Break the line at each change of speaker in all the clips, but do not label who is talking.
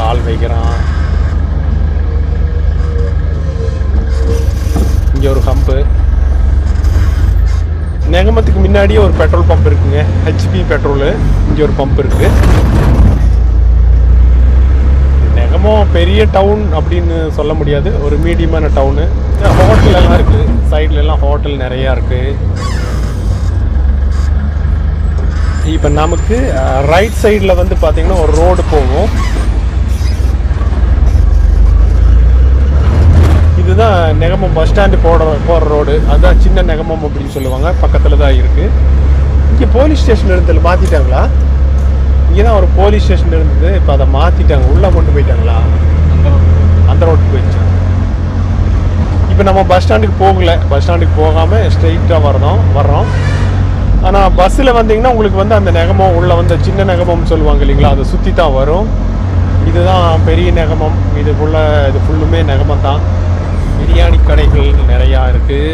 ஆள் வைக்கிறான். இங்கே ஒரு பம்பு. நெகமத்துக்கு முன்னாடியே ஒரு பெட்ரோல் பம்ப் இருக்குங்க, ஹெச்பி பெட்ரோலு. இங்கே ஒரு பம்ப் இருக்குது. நெகமம் பெரிய டவுன் அப்படின்னு சொல்ல முடியாது, ஒரு மீடியமான டவுனு. ஹோட்டல் எல்லாம் இருக்குது, சைட்ல எல்லாம் ஹோட்டல் நிறையா இருக்குது. இப்போ நமக்கு ரைட் சைடில் வந்து பார்த்தீங்கன்னா ஒரு ரோடு போகும். இதுதான் நெகமம் பஸ் ஸ்டாண்டு போகிற ரோடு. அதுதான் சின்ன நெகமம் அப்படின்னு சொல்லுவாங்க, பக்கத்தில் தான் இருக்குது. இங்கே போலீஸ் ஸ்டேஷன் இருந்ததில் மாற்றிட்டாங்களா? இங்கே தான் ஒரு போலீஸ் ஸ்டேஷன் இருந்தது, இப்போ அதை மாற்றிட்டாங்க. உள்ளே கொண்டு போயிட்டாங்களா? அந்த ரோட்டுக்கு போயிடுச்சு. இப்போ நம்ம பஸ் ஸ்டாண்டுக்கு போகல, பஸ் ஸ்டாண்டுக்கு போகாமல் ஸ்ட்ரெயிட்டாக வர்றோம். ஆனால் பஸ்ஸில் வந்தீங்கன்னா உங்களுக்கு வந்து அந்த நெகமம் உள்ளே வந்து சின்ன நெகமம் சொல்லுவாங்க இல்லைங்களா, அதை சுற்றி தான் வரும். இதுதான் பெரிய நெகமம். இது ஃபுல்லுமே நெகமம் தான். பிரியாணி கடைகள் நிறையா இருக்குது.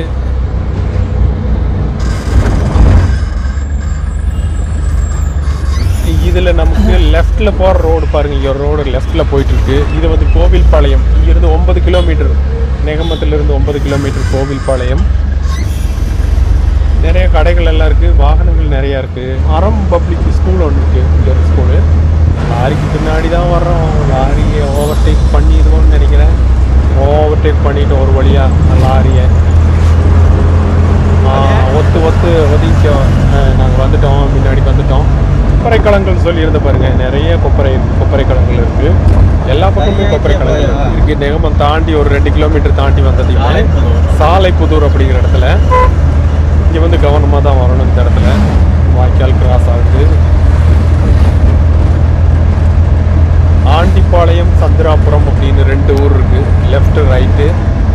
இதில் நமக்கு லெஃப்டில் போகிற ரோடு பாருங்கள். இங்கே ரோடு லெஃப்டில் போயிட்டுருக்கு. இது வந்து கோவில்பாளையம். இங்கேருந்து 9 கிலோமீட்டர், நெகமத்திலிருந்து 9 கிலோமீட்டர் கோவில்பாளையம். நிறைய கடைகள் எல்லாம் இருக்குது, வாகனங்கள் நிறையா இருக்குது. அறம் பப்ளிக் ஸ்கூல் ஒன்று இருக்குது. இங்கே ஒரு ஸ்கூலு. லாரிக்கு பின்னாடி தான் வர்றோம். லாரியை ஓவர்டேக் பண்ணிடுவோம்னு நினைக்கிறேன். ஓவர்டேக் பண்ணிவிட்டு ஒரு வழியாக லாரியை ஒதுக்கோ நாங்கள் வந்துட்டோம், முன்னாடி வந்துட்டோம். கொப்பரை களங்கள் சொல்லியிருந்த பாருங்கள், நிறைய கொப்பரை களங்கள் இருக்குது. எல்லா பக்கமுமே கொப்பரை களங்கள் இருக்குது. நெகமம் தாண்டி ஒரு 2 கிலோமீட்டர் தாண்டி வந்ததுமே சாலைப்புதூர் அப்படிங்கிற இடத்துல. இங்கே வந்து கவனமாக தான் வரணும். இந்த இடத்துல வாய்க்கால் கிராஸ் ஆகுது. ஆண்டிப்பாளையம், சந்திராபுரம் அப்படின்னு 2 ஊர் இருக்குது, லெஃப்ட் ரைட்டு.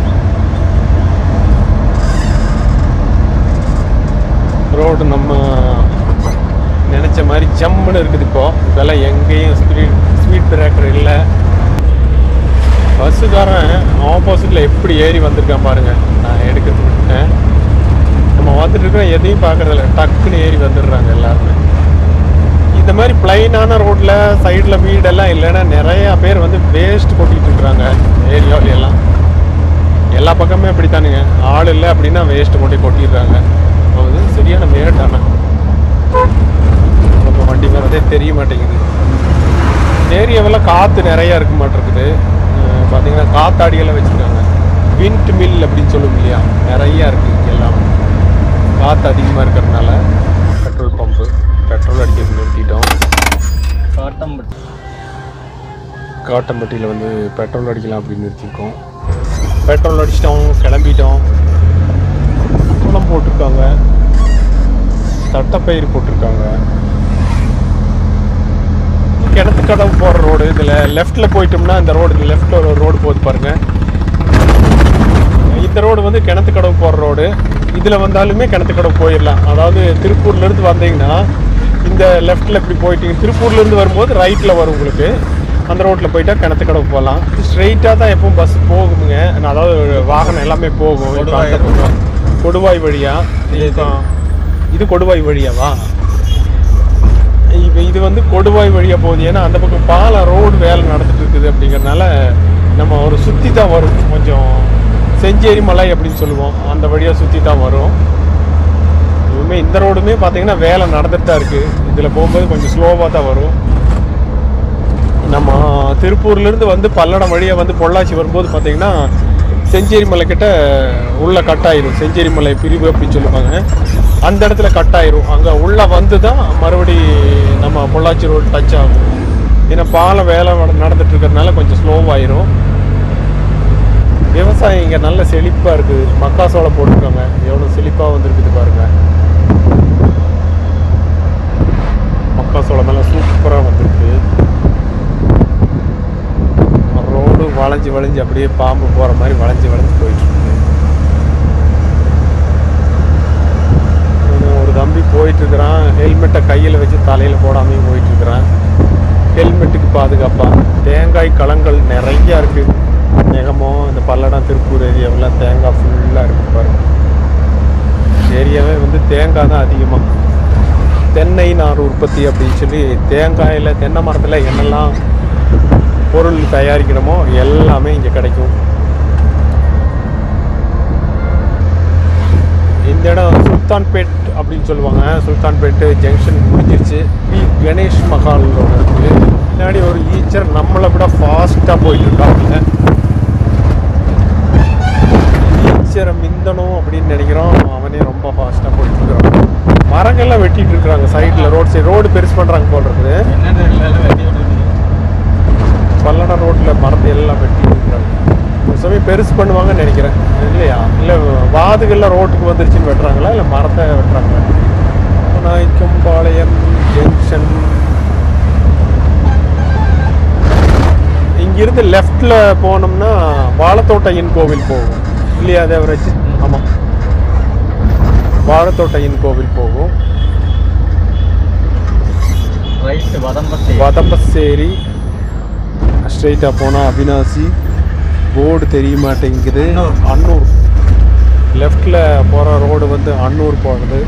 ரோடு நம்ம நினச்ச மாதிரி ஜம்முன்னு இருக்குது. இப்போல்லாம் எங்கேயும் ஸ்பீட் பிரேக்கர் இல்லை. பஸ்ஸுக்காரன் ஆப்போசிட்டில் எப்படி ஏறி வந்திருக்கான் பாருங்கள். நான் எடுக்கிறது விட்டேன். நம்ம வந்துட்டு இருக்கோம், எதையும் பார்க்குறதில்ல, டக்குன்னு ஏறி வந்துடுறாங்க எல்லாருமே. இந்த மாதிரி பிளைனான ரோட்டில் சைடில் வீடெல்லாம் இல்லைன்னா நிறையா பேர் வந்து வேஸ்ட் கொட்டிகிட்டு இருக்கிறாங்க ஏரியாவிலாம். எல்லா பக்கமே அப்படித்தானுங்க. ஆள் இல்லை அப்படின்னா வேஸ்ட்டு கொட்டிடுறாங்க. அது சரியான மேடான நம்ம வண்டி வரதே தெரிய மாட்டேங்குது. ஏரியாவெல்லாம் காற்று நிறையா இருக்க மாட்டேருக்குது. பார்த்தீங்கன்னா காத்தாடியெல்லாம் வச்சுருக்காங்க. விண்ட் மில் அப்படின்னு சொல்லுவோம் இல்லையா, நிறையா இருக்குது இங்கே எல்லாம். காற்று அதிகமாக இருக்கிறதுனால. பெட்ரோல் பம்பு, பெட்ரோல் அடிக்க நிறுத்திட்டோம். காட்டம்பட்டியில் வந்து பெட்ரோல் அடிக்கலாம் அப்படின்னு நிறுத்திருக்கோம். பெட்ரோல் அடிச்சிட்டோம், கிளம்பிட்டோம். குளம் போட்டிருக்காங்க, தட்டைப்பயிர் போட்டிருக்காங்க. கிணத்துக்கடவு போகிற ரோடு. இதில் லெஃப்டில் போயிட்டோம்னா இந்த ரோடு லெஃப்டில் ஒரு ரோடு போகுது பாருங்கள். இந்த ரோடு வந்து கிணத்துக்கடவு போகிற ரோடு. இதில் வந்தாலுமே கிணத்துக்கடவு போயிடலாம். அதாவது திருப்பூர்லேருந்து வந்தீங்கன்னா இந்த லெஃப்டில் இப்படி போயிட்டீங்க, திருப்பூர்லேருந்து வரும்போது ரைட்டில் வரும் உங்களுக்கு. அந்த ரோட்டில் போயிட்டா கிணத்துக்கடவு போகலாம். ஸ்ட்ரெயிட்டாக தான் எப்பவும் பஸ் போகுங்க, அதாவது வாகனம் எல்லாமே போகும். இப்போ கொடுவாய் வழியாக, இது கொடுவாய் வழியாவா? இப்போ இது வந்து கொடுவாய் வழியாக போகுது. ஏன்னா அந்த பக்கம் பாலம் ரோடு வேலை நடந்துட்டு இருக்குது. அப்படிங்கிறதுனால நம்ம ஒரு சுற்றி தான் வரும். கொஞ்சம் செஞ்சேரி மலை அப்படின்னு சொல்லுவோம், அந்த வழியாக சுற்றி தான் வரும். இதுவுமே இந்த ரோடுமே பார்த்தீங்கன்னா வேலை நடந்துட்டு தான் இருக்குது. இதில் போகும்போது கொஞ்சம் ஸ்லோவாக தான் வரும். நம்ம திருப்பூர்லேருந்து வந்து பல்லடம் வழியாக வந்து பொள்ளாச்சி வரும்போது பார்த்தீங்கன்னா செஞ்சேரி மலை கிட்ட உள்ளே கட் ஆயிரும். செஞ்சேரி மலை பிரிவு அப்படின்னு சொல்லுவாங்க. அந்த இடத்துல கட் ஆயிரும். அங்கே உள்ளே வந்து தான் மறுபடி நம்ம பொள்ளாச்சி ரோடு டச் ஆகும். ஏன்னா பாலம் வேலை நடந்துட்டு இருக்கிறதுனால கொஞ்சம் ஸ்லோவாயிரும். விவசாயம் இங்கே நல்ல செழிப்பாக இருக்குது. மக்காசோளம் போட்டிருக்காங்க, எவ்வளோ செழிப்பாக வந்துருக்குது பாருங்கள். மக்காசோளம் எல்லாம் சூப்பராக வந்துருக்கு. ரோடு வளைஞ்சு அப்படியே பாம்பு போகிற மாதிரி வளைஞ்சு போயிட்டுருக்கு. ஒரு தம்பி போயிட்டுருக்கிறான், ஹெல்மெட்டை கையில் வச்சு தலையில் போடாமையும் போயிட்டுருக்கிறான். ஹெல்மெட்டுக்கு பாதுகாப்பாக தேங்காய் களங்கள் நிறையா இருக்குது. நெகமம், இந்த பல்லடம், திருப்பூர் ஏரியாவெல்லாம் தேங்காய் ஃபுல்லாக இருக்குது பாருங்கள். ஏரியாவே வந்து தேங்காய் தான் அதிகமாக. தென்னை நார் உற்பத்தி அப்படின்னு சொல்லி தேங்காயில், தென்னை மரத்தில் என்னெல்லாம் பொருள் தயாரிக்கணுமோ எல்லாமே இங்கே கிடைக்கும். இந்த இடம் சுல்தான்பேட் அப்படின்னு சொல்லுவாங்க. சுல்தான்பேட்டு ஜங்ஷன் முடிஞ்சிருச்சு. கணேஷ் மஹால் இருக்குது. முன்னாடி ஒரு ஈச்சர் நம்மளை விட ஃபாஸ்ட்டாக போயிட்டுருக்காங்க. ஈச்சரை மிந்தணும் அப்படின்னு நினைக்கிறோம். அவனே ரொம்ப ஃபாஸ்ட்டாக போயிட்டுருக்குறான். மரங்கள்லாம் வெட்டிட்டு இருக்கிறாங்க சைடில். ரோடு சைடு ரோடு பெருசு பண்ணுறாங்க போல் இருக்குது. பல்லடம் ரோட்டில் மரத்தை எல்லாம் வெட்டிட்டு இருக்கிறாங்க. ஒரு சமயம் பெருசு பண்ணுவாங்கன்னு நினைக்கிறேன். இல்லையா? இல்லை வாதுகள்லாம் ரோட்டுக்கு வந்துருச்சுன்னு வெட்டுறாங்களா இல்லை மரத்தை வெட்டுறாங்களா? நாய்க்கம்பாளையம் ஜங்ஷன். இங்கிருந்து லெஃப்டில் போனோம்னா வாழைத்தோட்டையின் கோவில் போகும். இல்லையா தேவராஜ்? ஆமாம், வாழைத்தோட்டையின் கோவில் போகும். வதம்பசேரி ஸ்ட்ரெயிட்டாக போனால் அவினாசி. போர்டு தெரிய மாட்டேங்குது. அன்னூர் லெஃப்டில் போகிற ரோடு வந்து அன்னூர் போகிறது.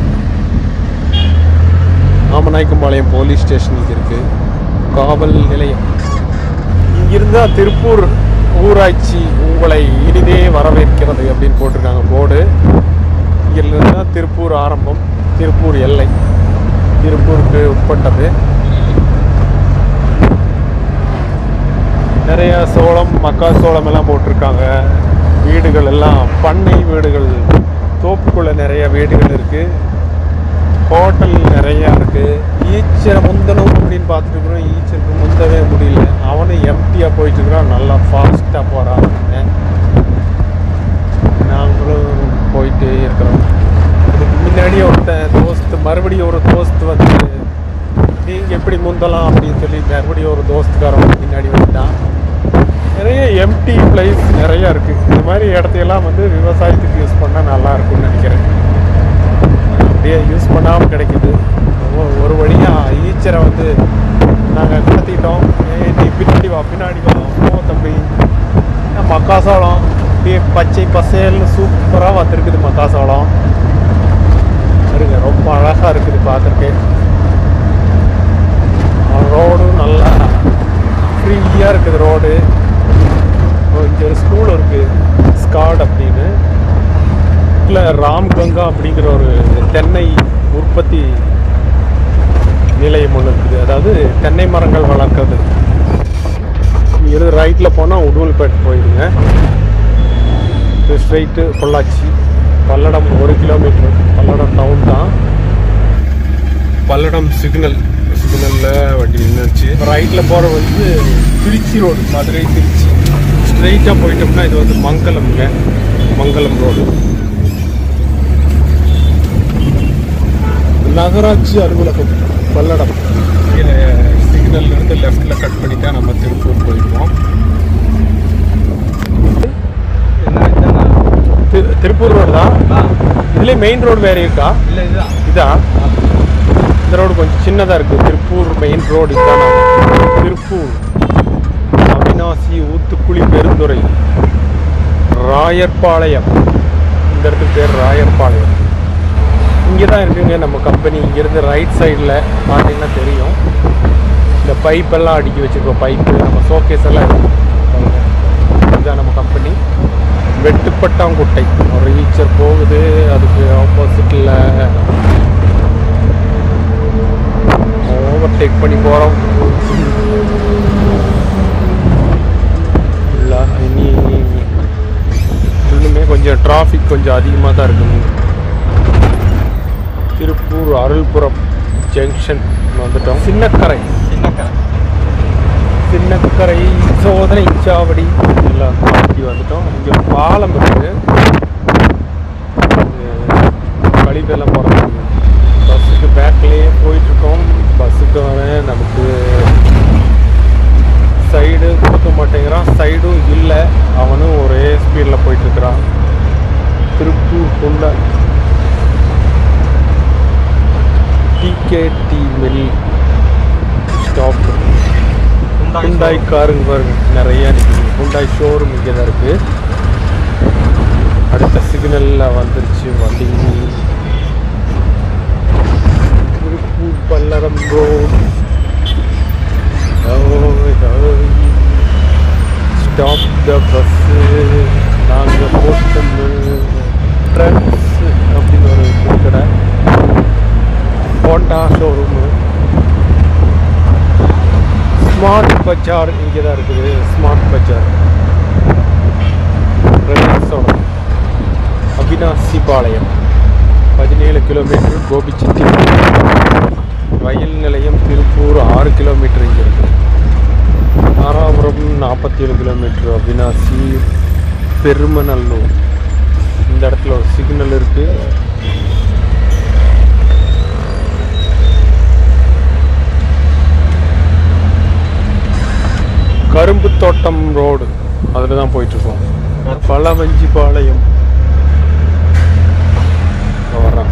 ஆமநாயக்கம்பாளையம் போலீஸ் ஸ்டேஷனுக்கு இருக்குது. காவல் நிலையம். இங்கிருந்தால் திருப்பூர் ஊராட்சி உங்களை இனிதே வரவேற்கிறது அப்படின்னு போட்டிருக்காங்க போர்டு. இங்கிருந்து தான் திருப்பூர் ஆரம்பம். திருப்பூர் எல்லை திருப்பூருக்கு உட்பட்டது. நிறைய சோளம் மக்காசோளம் எல்லாம் போட்டிருக்காங்க. வீடுகள் எல்லாம் பண்ணை வீடுகள். தோப்புக்குள்ளே நிறைய வீடுகள் இருக்குது. ஹோட்டல் நிறையா இருக்குது. ஈச்சரை முந்தணும் அப்படின்னு பார்த்துட்டு இருக்கிறோம். ஈச்சருக்கு முந்தவே முடியல. அவனும் எம்டியாக போயிட்டுருக்கிறான். நல்லா ஃபாஸ்ட்டாக போகிறான். நாங்களும் போயிட்டே இருக்கிறோம். இதுக்கு முன்னாடி ஒருத்தன் தோஸ்து மறுபடியும் ஒரு தோஸ்து வந்து நீங்கள் எப்படி முந்தலாம் அப்படின்னு சொல்லி மறுபடியும் ஒரு தோஸ்துக்காரன் பின்னாடி வந்துட்டான். நிறைய எம்டி பிளேஸ் நிறையா இருக்குது. இந்த மாதிரி இடத்தையெல்லாம் வந்து விவசாயத்துக்கு யூஸ் பண்ணால் நல்லா இருக்கும்னு நினைக்கிறேன். அப்படியே யூஸ் பண்ணாமல் கிடைக்குது. ஒரு வழியாக ஈச்சரை வந்து நாங்கள் கடத்திட்டோம். நீ பின்னாடி வா போ தம்பி. மக்காசோளம் அப்படியே பச்சை பசேல்னு சூப்பராக வந்துருக்குது. மக்காசோளம் இருங்க, ரொம்ப அழகாக இருக்குது பார்க்குறக்கே. ரோடும் நல்லா ஃப்ரீயாக இருக்குது ரோடு. இங்கே ஒரு ஸ்கூல் இருக்குது, ஸ்காட் அப்படின்னு. இல்லை, ராம்கங்கா அப்படிங்கிற ஒரு தென்னை உற்பத்தி நிலையம் ஒன்று இருக்குது. அதாவது தென்னை மரங்கள் வளர்க்குறது. இங்கிருந்து ரைட்டில் போனால் உடுமல்பேட் போயிடுங்க. Straight Pollachi. Palladam 1 kilometre. Palladam town தான். பல்லடம் சிக்னலில் வண்டி நின்றுச்சு. ரைட்டில் போகிற வந்து திருச்சி ரோடு, மதுரை திருச்சி. ஸ்ட்ரைட்டாக போயிட்டோம்னா இது வந்து மங்கலம்ங்க. மங்கலம் ரோடு. நகராட்சி அலுவலகம் பல்லடம். சிக்னல்லேருந்து லெஃப்டில் கட் பண்ணிட்டா நம்ம திருப்பூர் போயிடுவோம். திருப்பூர் ரோடு தான். இதுலேயே மெயின் ரோடு வேறு இருக்கா? இல்லை, இதான். இந்த ரோடு கொஞ்சம் சின்னதாக இருக்குது. திருப்பூர் மெயின் ரோடு இதுதான். திருப்பூர், அவினாசி, ஊத்துக்குளி, பெருந்துறை, ராயர்பாளையம். இந்த இடத்துக்கு பேர் ராயர்பாளையம். இங்கே தான் இருக்குங்க நம்ம கம்பெனி. இங்கேருந்து ரைட் சைடில் பார்த்தீங்கன்னா தெரியும். இந்த பைப்பெல்லாம் அடுக்கி வச்சுருக்கோம். பைப்பு நம்ம ஷோகேஸ் எல்லாம் இருக்கும். இதுதான் நம்ம கம்பெனி. வெட்டுப்பட்டாங்குட்டை ஒரு ஈச்சர் போகுது. அதுக்கு ஆப்போசிட்டில் ஓவர்டேக் பண்ணி போகிறோம். இல்லை, இன்னுமே கொஞ்சம் டிராஃபிக் கொஞ்சம் அதிகமாக தான் இருக்குங்க. திருப்பூர் அருள்புரம் ஜங்ஷன் வந்துட்டோம். சின்னக்கரை சோதனை சாவடி எல்லாம் தாண்டி வந்துட்டோம். இங்கே பாலம் இருக்குது. கழிப்பெல்லாம் போகிறாங்க. பஸ்ஸுக்கு பேக்லேயே போயிட்டுருக்கோம். பஸ்ஸுக்கு வரேன். நமக்கு சைடு கொடுக்க மாட்டேங்கிறான். சைடும் இல்லை. அவனும் ஒரே ஸ்பீடில் போயிட்டுருக்கிறான். திருப்பூர் கொண்ட டிகேடி மில் ஸ்டாப். ஹுண்டாய் காருங்க பாருங்க, நிறையா நிற்குது. ஹுண்டாய் ஷோரூம் இங்கே தான் இருக்குது. அடுத்த சிக்னலில் வந்துருச்சு வண்டி. Tiruppur Palladam road. Stop the bus நாங்கள் போட்டு ட்ரெண்ட்ஸ் அப்படின்னு ஒரு கடை, ஹோண்டா ஷோரூமு. ஸ்மார்ட் பஜார் இங்கே தான் இருக்குது. ஸ்மார்ட் பஜார் ரிலையன்ஸோட Avinashipalayam 17 kilometre. Gobichetti rail நிலையம் திருப்பூர் 6 கிலோமீட்டர் இங்கே இருக்குது. தாராபுரம் 47 கிலோமீட்டர். அவினாசி பெருமநல்லூர் இந்த இடத்துல ஒரு சிக்னல் இருக்குது. கரும்பு தோட்டம் ரோடு அதில் தான் போயிட்டுருக்கோம். பழவஞ்சிபாளையம் வர்றோம்.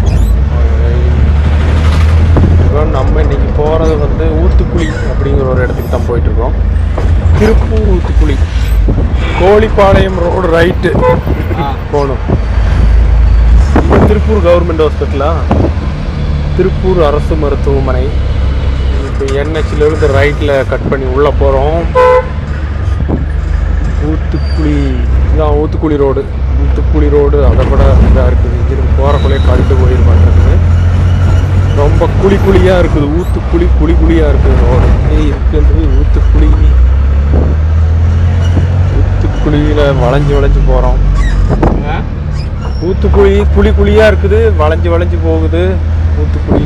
நம்ம இன்னைக்கு போகிறது வந்து ஊத்துக்குளி அப்படிங்கிற ஒரு இடத்துக்கு தான் போயிட்டுருக்கோம். திருப்பூர் ஊத்துக்குளி. கோழிப்பாளையம் ரோடு ரைட்டு போகணும். இப்போ திருப்பூர் கவர்மெண்ட் ஹாஸ்பிட்டலா, திருப்பூர் அரசு மருத்துவமனை. இப்போ என்ஹெச்லேருந்து ரைட்டில் கட் பண்ணி உள்ளே போகிறோம். ஊத்துக்குளி இதான் ஊத்துக்குளி ரோடு. ஊத்துக்குளி ரோடு அதை விட இதாக இருக்குது. இங்கிருந்து போகிறக்குள்ளே கழுட்டு போயிரு பண்ணுறது. ரொம்ப குழியாக இருக்குது. ஊத்துக்குளி குழியாக இருக்குது ரோடு. இருக்குது ஊத்துக்குளி. ஊத்துக்குளியில் வளைஞ்சு போகிறோம். ஊத்துக்குளி குழியாக இருக்குது. வளைஞ்சு போகுது. ஊத்துக்குளி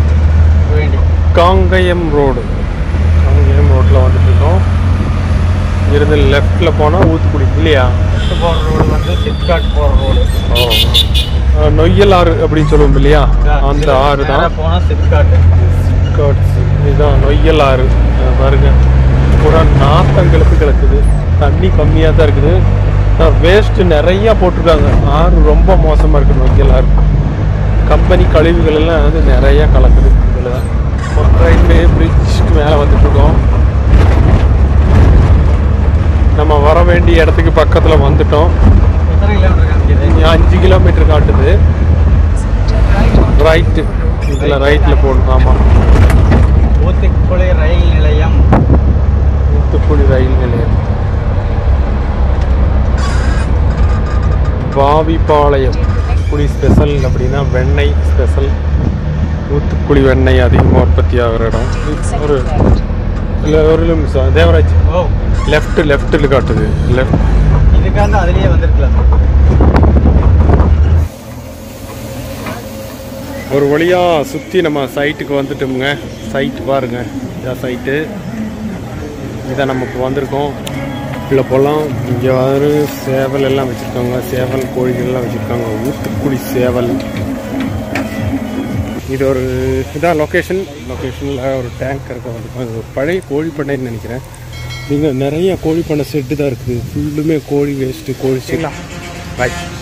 காங்கயம் ரோடு. காங்கயம் ரோட்டில் வந்துட்டுருக்கோம். இருந்து லெஃப்டில் போனால் ஊத்துக்குளி இல்லையா? போகிற ரோடு வந்து சிப்காட் போகிற ரோடு. நொய்யல் ஆறு அப்படின்னு சொல்லுவோம் இல்லையா? அந்த ஆறு தான் போனால் சிப்காட். இதுதான் நொய்யல் ஆறு. பாருங்க பூரா நாத்தங்களுக்கு கிடக்குது. தண்ணி கம்மியாக தான் இருக்குது. வேஸ்ட்டு நிறையா போட்டிருக்காங்க. ஆறு ரொம்ப மோசமாக இருக்குது. நொய்யல் ஆறு கம்பெனி கழிவுகள் எல்லாம் வந்து நிறையா கலக்குது. இதில் தான் ரயில்வே பிரிட்ஜுக்கு மேலே வந்துட்டுருக்கோம். நம்ம வர வேண்டிய இடத்துக்கு பக்கத்தில் வந்துட்டோம். 5 கிலோமீட்டர் காட்டுது. ரைட்டு இதில் ரைட்டில் போகணும். ஆமாம். ஊத்துக்குளி ரயில் நிலையம். ஊத்துக்குளி ரயில் நிலையம். பாவிப்பாளையம் ஊத்துக்குளி ஸ்பெஷல் அப்படின்னா வெண்ணெய் ஸ்பெஷல். ஊத்துக்குளி வெண்ணெய் அதிகமாக உற்பத்தி ஆகிற இடம். ஒரு நிமிஷம் தேவராஜ். லெஃப்ட்டில் காட்டுது. லெஃப்ட் இதுக்காக அதுலேயே வந்துருக்கலாம். ஒரு வழியாக சுற்றி நம்ம சைட்டுக்கு வந்துட்டோமுங்க. சைட்டு பாருங்கள். இதான் சைட்டு. இதான் நம்ம இப்போ வந்திருக்கோம். உள்ள போகலாம். இங்கே வந்து சேவல் எல்லாம் வச்சுருக்காங்க. சேவல் கோழிகள்லாம் வச்சுருக்காங்க. ஊத்துக்குளி சேவல். இது ஒரு இதான் லொக்கேஷனில் ஒரு டேங்க் இருக்க வந்திருக்கோம். இது ஒரு பழைய கோழி பண்ணைன்னு நினைக்கிறேன். நீங்கள் நிறைய கோழி பண்ணை செட்டு தான் இருக்குது. ஃபுல்லுமே கோழி வேஸ்ட்டு, கோழி செட்டு. பாய்.